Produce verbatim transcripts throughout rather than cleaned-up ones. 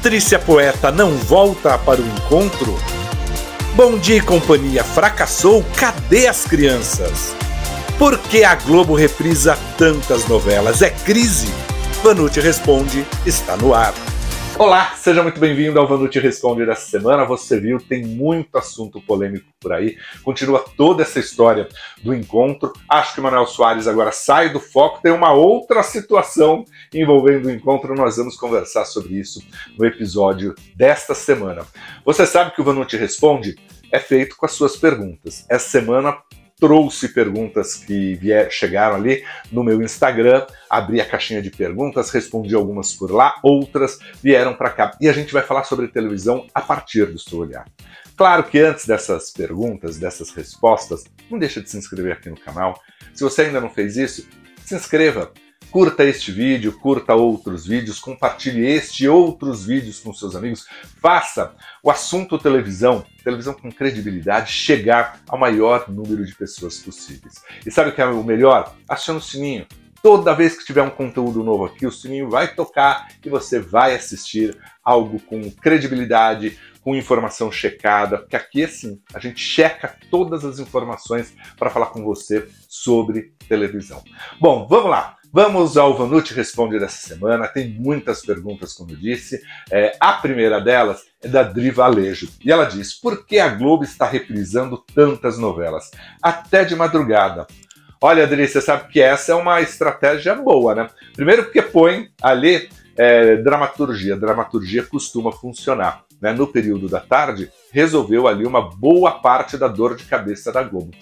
Patrícia Poeta não volta para o encontro? Bom Dia e Companhia fracassou? Cadê as crianças? Por que a Globo reprisa tantas novelas? É crise? Vanucci Responde está no ar. Olá, seja muito bem-vindo ao Vanucci Responde dessa semana. Você viu, tem muito assunto polêmico por aí. Continua toda essa história do encontro. Acho que o Manuel Soares agora sai do foco. Tem uma outra situação envolvendo o encontro. Nós vamos conversar sobre isso no episódio desta semana. Você sabe que o Vanucci Responde é feito com as suas perguntas. Essa semana trouxe perguntas que vier, chegaram ali no meu Instagram, abri a caixinha de perguntas, respondi algumas por lá, outras vieram para cá. E a gente vai falar sobre televisão a partir do seu olhar. Claro que antes dessas perguntas, dessas respostas, não deixa de se inscrever aqui no canal. Se você ainda não fez isso, se inscreva. Curta este vídeo, curta outros vídeos, compartilhe este e outros vídeos com seus amigos. Faça o assunto televisão, televisão com credibilidade, chegar ao maior número de pessoas possíveis. E sabe o que é o melhor? Acione o sininho. Toda vez que tiver um conteúdo novo aqui, o sininho vai tocar e você vai assistir algo com credibilidade, com informação checada, porque aqui assim, a gente checa todas as informações para falar com você sobre televisão. Bom, vamos lá. Vamos ao Vanucci Responde dessa semana. Tem muitas perguntas, como eu disse. É, a primeira delas é da Dri Valejo. E ela diz: por que a Globo está reprisando tantas novelas? Até de madrugada. Olha, Dri, você sabe que essa é uma estratégia boa, né? Primeiro porque põe ali é, dramaturgia. Dramaturgia costuma funcionar, né? No período da tarde, resolveu ali uma boa parte da dor de cabeça da Globo.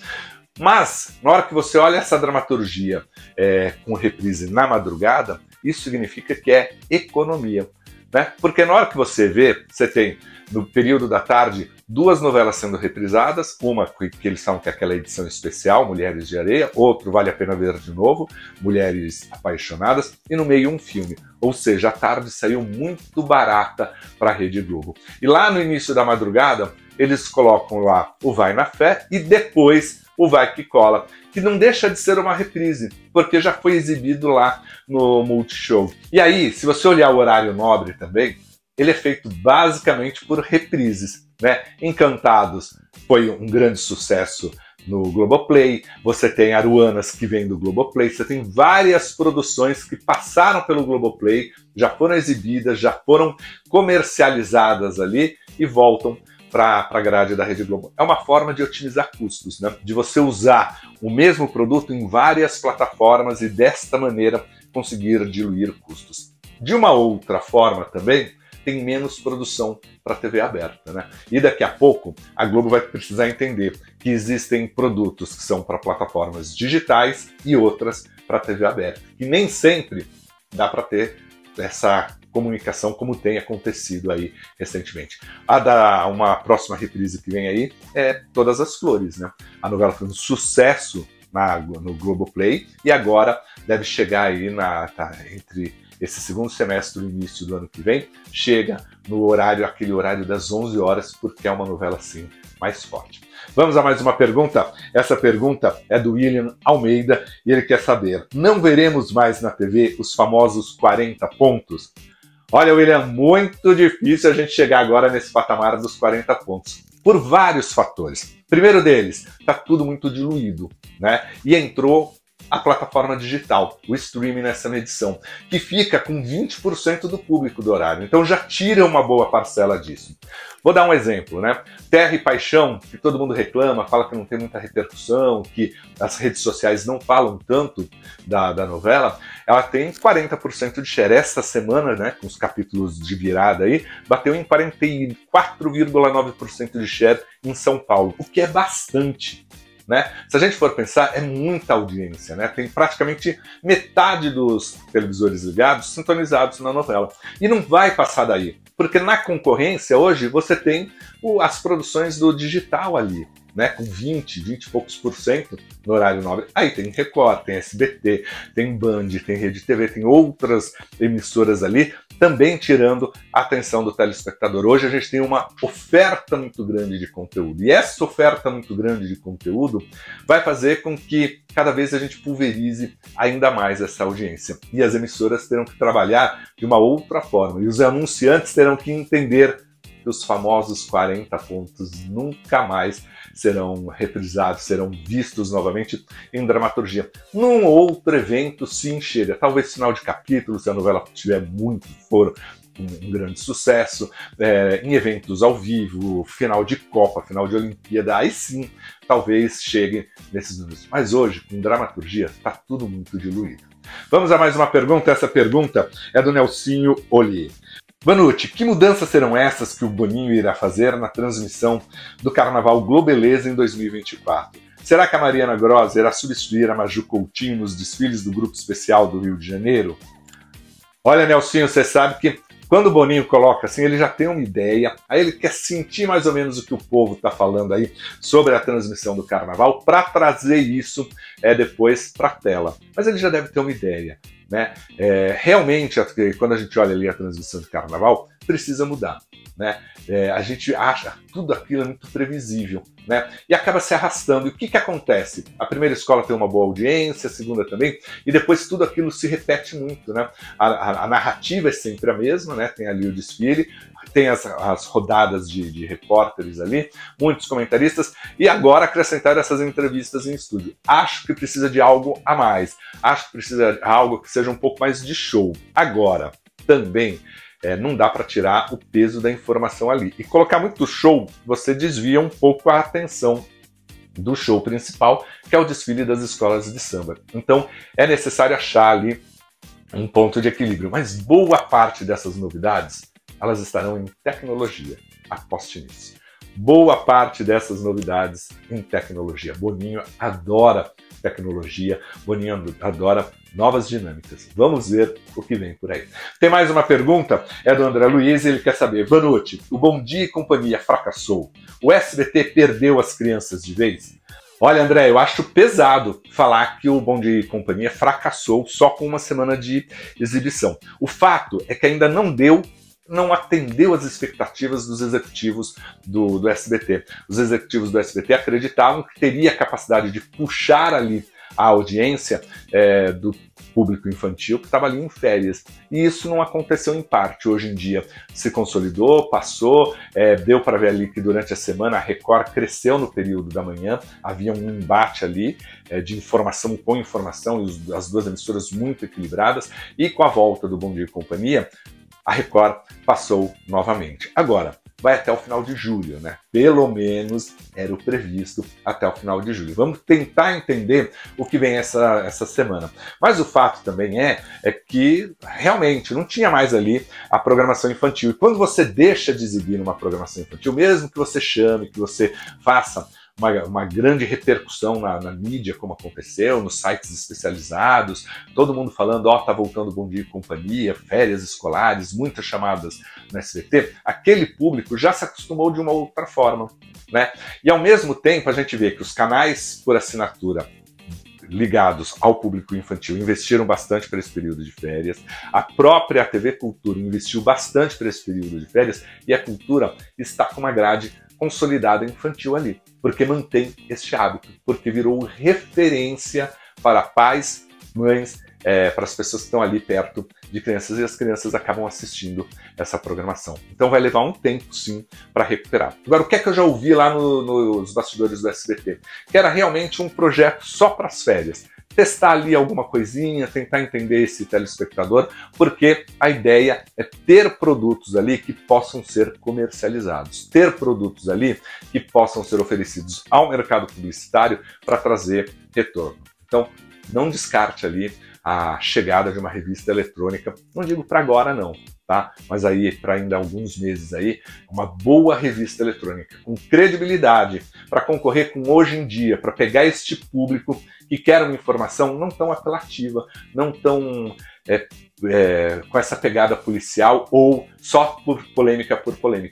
Mas, na hora que você olha essa dramaturgia é, com reprise na madrugada, isso significa que é economia, né? Porque na hora que você vê, você tem, no período da tarde, duas novelas sendo reprisadas, uma que eles falam que é aquela edição especial, Mulheres de Areia, outro Vale a Pena Ver de Novo, Mulheres Apaixonadas, e no meio um filme. Ou seja, a tarde saiu muito barata para a Rede Globo. E lá no início da madrugada, eles colocam lá o Vai na Fé e depois o Vai que Cola, que não deixa de ser uma reprise, porque já foi exibido lá no Multishow. E aí, se você olhar o horário nobre também, ele é feito basicamente por reprises, né? Encantados foi um grande sucesso no Globoplay, você tem Aruanas que vem do Globoplay, você tem várias produções que passaram pelo Globoplay, já foram exibidas, já foram comercializadas ali e voltam para a grade da Rede Globo. É uma forma de otimizar custos, né? De você usar o mesmo produto em várias plataformas e desta maneira conseguir diluir custos. De uma outra forma também, tem menos produção para a T V aberta, né? E daqui a pouco a Globo vai precisar entender que existem produtos que são para plataformas digitais e outras para a T V aberta. E nem sempre dá para ter essa comunicação como tem acontecido aí recentemente. A da uma próxima reprise que vem aí é Todas as Flores, né? A novela foi um sucesso na, no Globoplay e agora deve chegar aí na, tá, entre esse segundo semestre e o início do ano que vem, chega no horário, aquele horário das onze horas, porque é uma novela assim mais forte. Vamos a mais uma pergunta? Essa pergunta é do William Almeida e ele quer saber: não veremos mais na T V os famosos quarenta pontos? Olha, William, muito difícil a gente chegar agora nesse patamar dos quarenta pontos, por vários fatores. Primeiro deles, está tudo muito diluído, né? E entrou a plataforma digital, o streaming nessa medição, que fica com vinte por cento do público do horário. Então já tira uma boa parcela disso. Vou dar um exemplo, né? Terra e Paixão, que todo mundo reclama, fala que não tem muita repercussão, que as redes sociais não falam tanto da, da novela, ela tem quarenta por cento de share. Esta semana, né, com os capítulos de virada aí, bateu em quarenta e quatro vírgula nove por cento de share em São Paulo, o que é bastante. Né? Se a gente for pensar, é muita audiência, né? Tem praticamente metade dos televisores ligados sintonizados na novela. E não vai passar daí, porque na concorrência hoje você tem o, as produções do digital ali. né, com vinte, vinte e poucos por cento no horário nobre. Aí tem Record, tem S B T, tem Band, tem Rede T V, tem outras emissoras ali, também tirando a atenção do telespectador. Hoje a gente tem uma oferta muito grande de conteúdo, e essa oferta muito grande de conteúdo vai fazer com que cada vez a gente pulverize ainda mais essa audiência. E as emissoras terão que trabalhar de uma outra forma, e os anunciantes terão que entender que os famosos quarenta pontos nunca mais serão reprisados, serão vistos novamente em dramaturgia. Num outro evento, sim, chega. Talvez final de capítulo, se a novela tiver muito, for um, um grande sucesso, é, em eventos ao vivo, final de Copa, final de Olimpíada, aí sim, talvez chegue nesses números. Mas hoje, com dramaturgia, está tudo muito diluído. Vamos a mais uma pergunta. Essa pergunta é do Nelsinho Olli. Vanucci, que mudanças serão essas que o Boninho irá fazer na transmissão do Carnaval Globeleza em dois mil e vinte e quatro? Será que a Mariana Grossi irá substituir a Maju Coutinho nos desfiles do Grupo Especial do Rio de Janeiro? Olha, Nelsinho, você sabe que quando o Boninho coloca assim, ele já tem uma ideia, aí ele quer sentir mais ou menos o que o povo está falando aí sobre a transmissão do Carnaval para trazer isso é, depois para a tela. Mas ele já deve ter uma ideia. Né? É, realmente, quando a gente olha ali a transmissão de Carnaval, precisa mudar. Né? É, a gente acha tudo aquilo muito previsível, né? E acaba se arrastando. E o que, que acontece? A primeira escola tem uma boa audiência, a segunda também, e depois tudo aquilo se repete muito. Né? A, a, a narrativa é sempre a mesma, né? Tem ali o desfile, tem as, as rodadas de, de repórteres ali, muitos comentaristas, e agora acrescentar essas entrevistas em estúdio. Acho que precisa de algo a mais, acho que precisa de algo que seja um pouco mais de show. Agora, também, É, não dá para tirar o peso da informação ali. E colocar muito show, você desvia um pouco a atenção do show principal, que é o desfile das escolas de samba. Então, é necessário achar ali um ponto de equilíbrio. Mas boa parte dessas novidades, elas estarão em tecnologia. Aposte nisso. Boa parte dessas novidades em tecnologia. Boninho adora tecnologia, Boninho adora novas dinâmicas. Vamos ver o que vem por aí. Tem mais uma pergunta, é do André Luiz, ele quer saber: Vanucci, o Bom Dia e Companhia fracassou? O S B T perdeu as crianças de vez? Olha, André, eu acho pesado falar que o Bom Dia e Companhia fracassou só com uma semana de exibição. O fato é que ainda não deu não atendeu às expectativas dos executivos do, do S B T. Os executivos do S B T acreditavam que teria a capacidade de puxar ali a audiência é, do público infantil que estava ali em férias. E isso não aconteceu em parte. Hoje em dia se consolidou, passou, é, deu para ver ali que durante a semana a Record cresceu no período da manhã, havia um embate ali é, de informação com informação, e os, as duas emissoras muito equilibradas, e com a volta do Bom Dia e Companhia, a Record passou novamente. Agora, vai até o final de julho, né? Pelo menos era o previsto até o final de julho. Vamos tentar entender o que vem essa, essa semana. Mas o fato também é, é que realmente não tinha mais ali a programação infantil. E quando você deixa de exibir uma programação infantil, mesmo que você chame, que você faça Uma, uma grande repercussão na, na mídia, como aconteceu, nos sites especializados, todo mundo falando, ó, oh, tá voltando Bom Dia e Companhia, férias escolares, muitas chamadas no S B T, aquele público já se acostumou de uma outra forma, né? E ao mesmo tempo a gente vê que os canais por assinatura ligados ao público infantil investiram bastante para esse período de férias, a própria T V Cultura investiu bastante para esse período de férias, e a Cultura está com uma grade consolidada infantil ali, porque mantém este hábito, porque virou referência para pais, mães, é, para as pessoas que estão ali perto de crianças, e as crianças acabam assistindo essa programação. Então vai levar um tempo, sim, para recuperar. Agora, o que é que eu já ouvi lá no, nos bastidores do S B T? Que era realmente um projeto só para as férias. Testar ali alguma coisinha, tentar entender esse telespectador, porque a ideia é ter produtos ali que possam ser comercializados, ter produtos ali que possam ser oferecidos ao mercado publicitário para trazer retorno. Então, não descarte ali a chegada de uma revista eletrônica, não digo para agora não, tá? Mas aí para ainda alguns meses aí, uma boa revista eletrônica com credibilidade para concorrer com hoje em dia, para pegar este público que quer uma informação não tão apelativa, não tão é, é, com essa pegada policial ou só por polêmica por polêmica.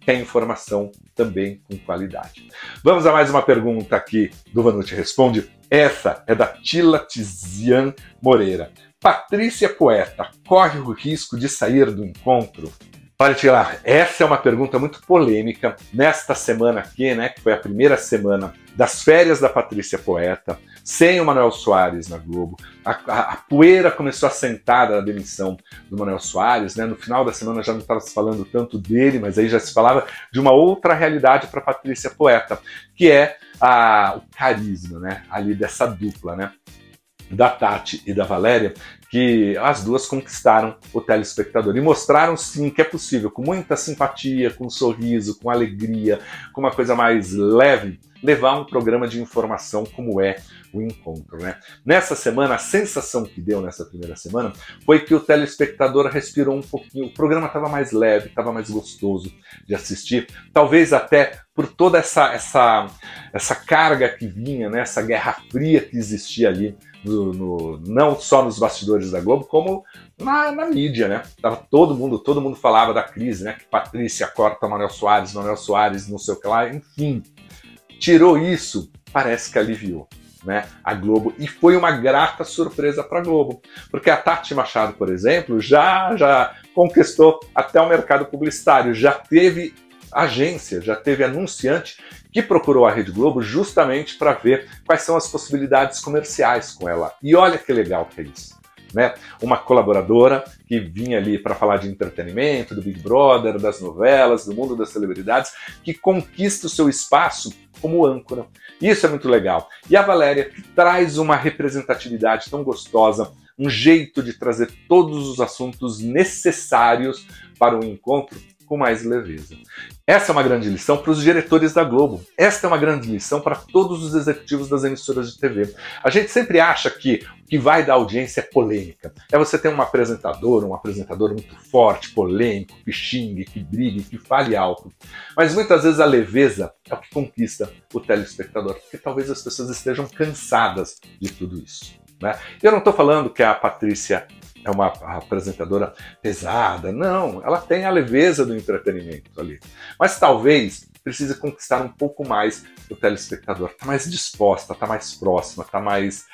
quer informação também com qualidade. Vamos a mais uma pergunta aqui do Vanucci Responde. Essa é da Tila Tizian Moreira. Patrícia Poeta corre o risco de sair do encontro? Olha, Tila, essa é uma pergunta muito polêmica. Nesta semana aqui, né, que foi a primeira semana das férias da Patrícia Poeta, sem o Manuel Soares na Globo, a, a, a poeira começou a sentar da demissão do Manuel Soares, né? No final da semana já não estava se falando tanto dele, mas aí já se falava de uma outra realidade para Patrícia Poeta, que é a, o carisma, né, ali dessa dupla, né, da Tati e da Valéria, que as duas conquistaram o telespectador e mostraram sim que é possível, com muita simpatia, com um sorriso, com alegria, com uma coisa mais leve, levar um programa de informação como é o Encontro, né? Nessa semana, a sensação que deu nessa primeira semana foi que o telespectador respirou um pouquinho, o programa estava mais leve, estava mais gostoso de assistir, talvez até por toda essa, essa, essa carga que vinha, né? Essa guerra fria que existia ali, No, no, não só nos bastidores da Globo, como na, na mídia, né? Tava todo mundo, todo mundo falava da crise, né? Que Patrícia corta Manuel Soares, Manuel Soares, não sei o que lá, enfim. Tirou isso, parece que aliviou, né, a Globo, e foi uma grata surpresa para a Globo, porque a Tati Machado, por exemplo, já, já conquistou até o mercado publicitário, já teve agência, já teve anunciante que procurou a Rede Globo justamente para ver quais são as possibilidades comerciais com ela. E olha que legal que é isso, né? Uma colaboradora que vinha ali para falar de entretenimento, do Big Brother, das novelas, do mundo das celebridades, que conquista o seu espaço como âncora. Isso é muito legal. E a Valéria, que traz uma representatividade tão gostosa, um jeito de trazer todos os assuntos necessários para o encontro com mais leveza. Essa é uma grande lição para os diretores da Globo. Esta é uma grande lição para todos os executivos das emissoras de T V. A gente sempre acha que o que vai dar audiência é polêmica. É você ter um apresentador, um apresentador muito forte, polêmico, que xingue, que brigue, que fale alto. Mas muitas vezes a leveza é o que conquista o telespectador, porque talvez as pessoas estejam cansadas de tudo isso, né? Eu não estou falando que a Patrícia é uma apresentadora pesada, não, ela tem a leveza do entretenimento ali. Mas talvez precise conquistar um pouco mais o telespectador, tá mais disposta, tá mais próxima, tá mais...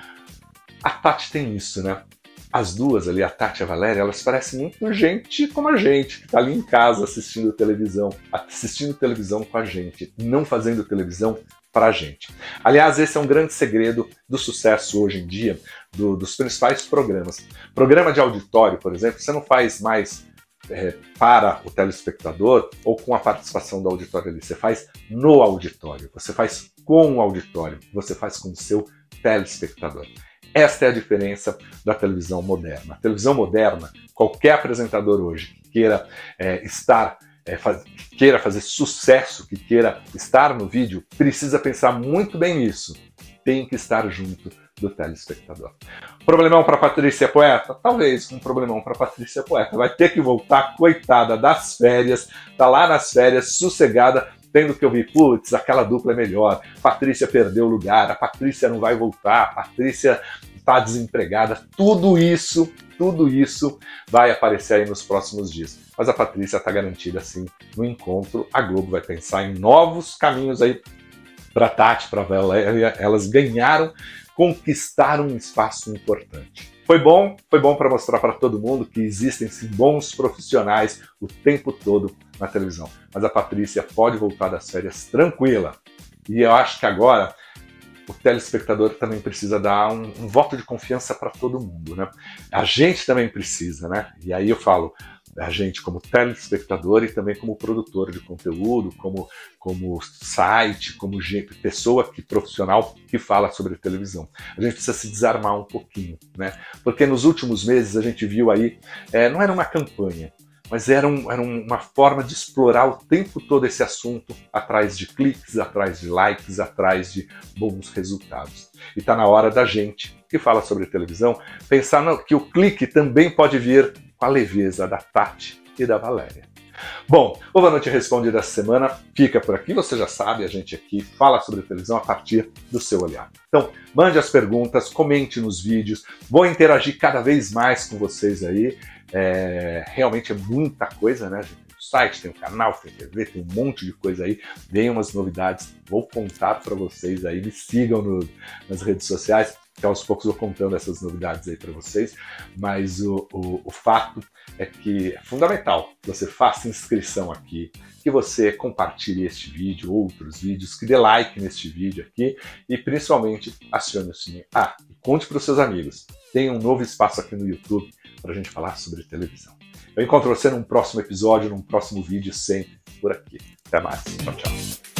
A Tati tem isso, né? As duas ali, a Tati e a Valéria, elas parecem muito gente como a gente, que tá ali em casa assistindo televisão, assistindo televisão com a gente, não fazendo televisão para a gente. Aliás, esse é um grande segredo do sucesso hoje em dia, do, dos principais programas. Programa de auditório, por exemplo, você não faz mais é, para o telespectador ou com a participação do auditório ali, você faz no auditório, você faz com o auditório, você faz com o seu telespectador. Esta é a diferença da televisão moderna. A televisão moderna, qualquer apresentador hoje que queira é, estar É, faz, que queira fazer sucesso, que queira estar no vídeo, precisa pensar muito bem nisso. Tem que estar junto do telespectador. Problemão para Patrícia Poeta? Talvez um problemão para Patrícia Poeta. Vai ter que voltar, coitada, das férias, tá lá nas férias, sossegada, tendo que ouvir, putz, aquela dupla é melhor, Patrícia perdeu o lugar, a Patrícia não vai voltar, a Patrícia está desempregada, tudo isso, tudo isso vai aparecer aí nos próximos dias. Mas a Patrícia está garantida, sim, no encontro. A Globo vai pensar em novos caminhos aí para Tati, para Valéria. Elas ganharam, conquistaram um espaço importante. Foi bom, foi bom para mostrar para todo mundo que existem sim, bons profissionais o tempo todo na televisão. Mas a Patrícia pode voltar das férias tranquila. E eu acho que agora o telespectador também precisa dar um, um voto de confiança para todo mundo, né? A gente também precisa, né? E aí eu falo, a gente como telespectador e também como produtor de conteúdo, como, como site, como gente, pessoa que, profissional que fala sobre televisão. A gente precisa se desarmar um pouquinho, né? Porque nos últimos meses a gente viu aí, é, não era uma campanha, mas era, um, era uma forma de explorar o tempo todo esse assunto atrás de cliques, atrás de likes, atrás de bons resultados. E está na hora da gente, que fala sobre televisão, pensar no, que o clique também pode vir com a leveza da Tati e da Valéria. Bom, o Vanucci Responde dessa semana fica por aqui. Você já sabe, a gente aqui fala sobre televisão a partir do seu olhar. Então, mande as perguntas, comente nos vídeos, vou interagir cada vez mais com vocês aí. É, realmente é muita coisa, né, gente? site, tem o canal, tem T V, tem um monte de coisa aí. Vem umas novidades, vou contar para vocês aí. Me sigam no, nas redes sociais, que aos poucos eu vou contando essas novidades aí para vocês. Mas o, o, o fato é que é fundamental que você faça inscrição aqui, que você compartilhe este vídeo, outros vídeos, que dê like neste vídeo aqui e principalmente acione o sininho. Ah, e conte para os seus amigos. Tem um novo espaço aqui no YouTube para a gente falar sobre televisão. Eu encontro você num próximo episódio, num próximo vídeo, sempre por aqui. Até mais. Tchau, tchau.